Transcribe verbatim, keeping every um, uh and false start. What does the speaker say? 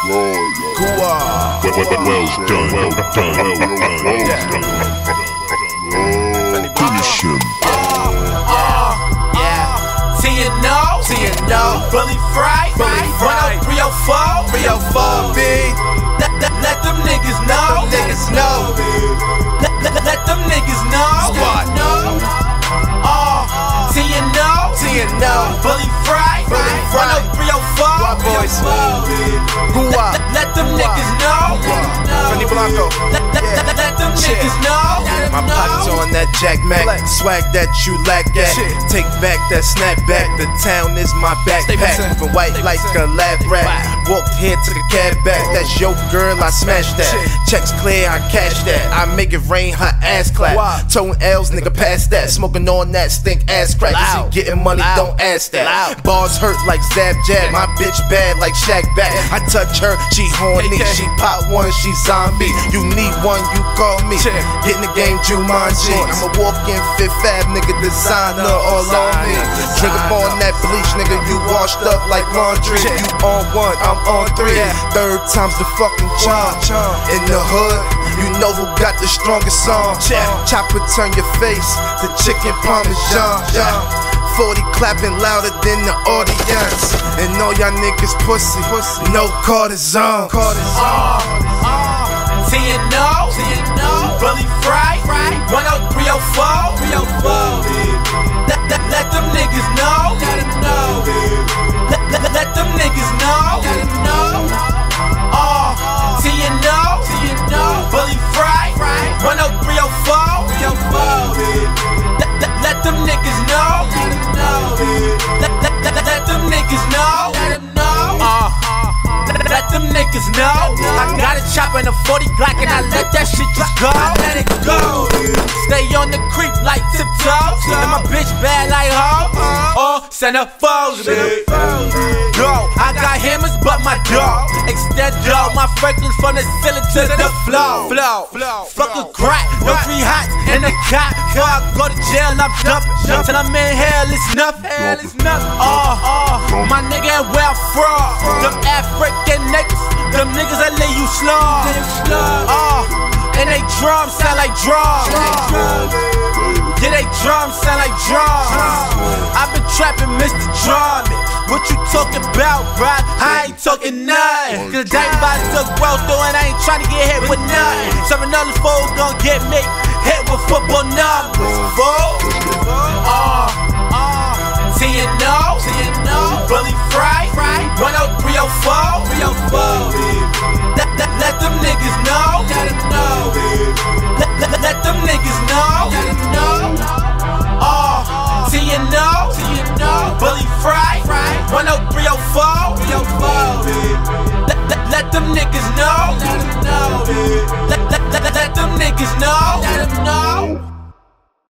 Kua. Well done, well done, well done. Finish him. T and O, T and O, Bully Fry, Bully Fry, three oh four, three oh four, B. Let, let, let them niggas know, niggas know. Let, let, let them niggas know. Squad, no. Oh, T and O, T and O, Bully Fry, Bully Fry, three oh four, boys. Let, let them niggas know. Fenny Blanco. Let, let, let, let them niggas know. My pockets on that Jack Mac, swag that you lack at. Take back that snapback, the town is my backpack. Moving white like a lab rat. Walked here, took a cab back. That's your girl, I smashed that. Checks clear, I cash that. I make it rain, her ass clap. Tone L's, nigga, pass that. Smoking on that stink ass crack. Is he getting money? Don't ask that. Bars hurt like Zab Jab. My bitch bad like Shaq back. I touch her, she horny. She pop one, she zombie. You need one, you call me. Get in the game, Jumanji. I'ma walk in Fifth Ave, nigga, designer all on me. Drink up on that bleach, nigga, you washed up like laundry. You on one, I'm on three. Third time's the fucking charm. In the hood, you know who got the strongest song. Chopper turn your face to chicken parmesan. forty clapping louder than the audience. And all y'all niggas pussy, no cortisone. T and O, T and O, Bully Fry, one oh three oh four, three oh four. Let, let, let them niggas know. Let, let, let them niggas know. Oh, T and O, T and O, Bully Fry, one oh three oh four, three oh four. Let, let, let them niggas know. Let, let, let, let them niggas know. Uh, let, let them niggas know. I got a chopper in a forty Glock and I let that shit just go. Let it go. Stay on the creep like tiptoes. And my bitch bad like ho. Or centerfolds. Go. I got hammers but my dog. Extend dog. My Franklin from the ceiling to the floor. Flow. Fuck a crack. No free hot in the cot. Before I go to jail, I'm dumping. Till I'm in hell, it's nothing. Oh, oh. My nigga where I'm from. Them African niggas. Them niggas that lay you slow. Oh, and they drums sound like drums. Yeah, they drums sound like drums. I've been trapping Mister Drummond. What you talking about, bruh? I ain't talking nothing. Cause everybody took well through and I ain't tryna get hit with nothing. Some other fools gon' get me hit with football numbers. Fool. Oh, oh. T and O, T and O, Bully Fry, one oh three oh four, three oh four. Let, let, let them niggas know. Let, let, let them niggas know. Oh, T and O, T and O, Bully Fry, one oh three oh four, three oh four. Let, let, let them niggas know. Let, let, let, let them niggas know.